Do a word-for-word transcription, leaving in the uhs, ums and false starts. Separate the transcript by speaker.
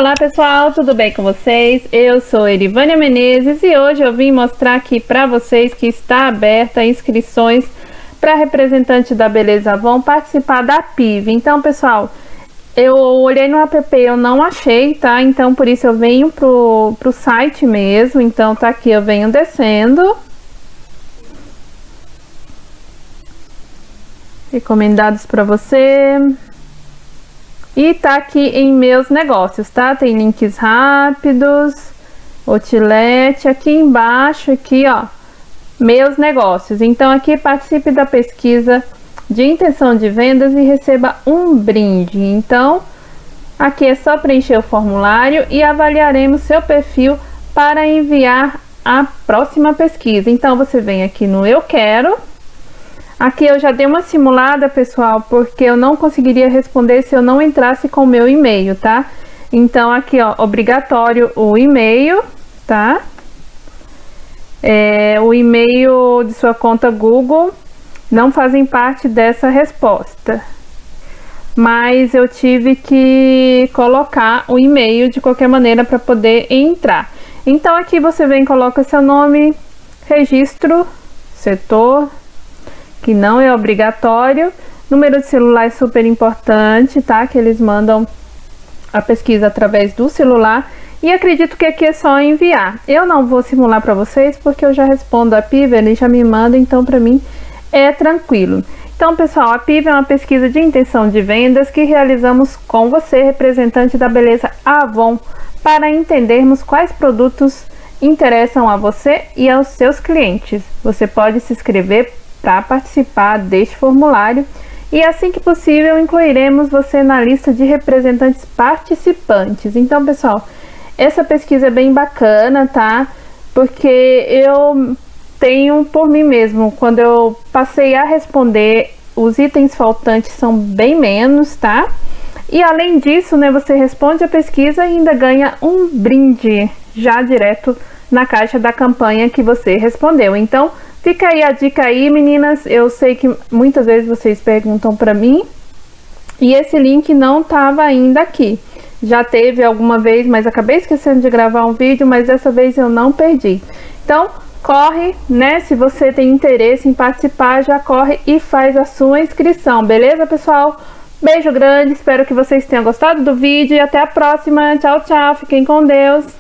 Speaker 1: Olá pessoal, tudo bem com vocês? Eu sou Erivânia Menezes e hoje eu vim mostrar aqui para vocês que está aberta inscrições para representante da Beleza Avon participar da P I V. Então pessoal, eu olhei no app, eu não achei, tá? Então por isso eu venho pro, pro site mesmo. Então tá aqui, eu venho descendo. Recomendados para você. E tá aqui em meus negócios, tá? Tem links rápidos, outlet, aqui embaixo, aqui ó, meus negócios. Então aqui participe da pesquisa de intenção de vendas e receba um brinde. Então aqui é só preencher o formulário e avaliaremos seu perfil para enviar a próxima pesquisa. Então você vem aqui no Eu Quero. Aqui eu já dei uma simulada, pessoal, porque eu não conseguiria responder se eu não entrasse com o meu e-mail, tá? Então aqui, ó, obrigatório o e-mail, tá? É, o e-mail de sua conta Google não fazem parte dessa resposta. Mas eu tive que colocar o e-mail de qualquer maneira para poder entrar. Então aqui você vem e coloca seu nome, registro, setor, que não é obrigatório, número de celular é super importante, tá? Que eles mandam a pesquisa através do celular e acredito que aqui é só enviar. Eu não vou simular para vocês porque eu já respondo a P I V, ele já me manda, então para mim é tranquilo. Então pessoal, a P I V é uma pesquisa de intenção de vendas que realizamos com você, representante da Beleza Avon, para entendermos quais produtos interessam a você e aos seus clientes. Você pode se inscrever para participar deste formulário e assim que possível incluiremos você na lista de representantes participantes. Então pessoal, essa pesquisa é bem bacana, tá? Porque eu tenho por mim mesmo, quando eu passei a responder, os itens faltantes são bem menos, tá? E além disso, né, você responde a pesquisa e ainda ganha um brinde já direto na caixa da campanha que você respondeu. Então fica aí a dica aí, meninas. Eu sei que muitas vezes vocês perguntam para mim e esse link não estava ainda aqui. Já teve alguma vez, mas acabei esquecendo de gravar um vídeo, mas dessa vez eu não perdi. Então corre, né? Se você tem interesse em participar, já corre e faz a sua inscrição, beleza, pessoal? Beijo grande, espero que vocês tenham gostado do vídeo e até a próxima. Tchau, tchau, fiquem com Deus.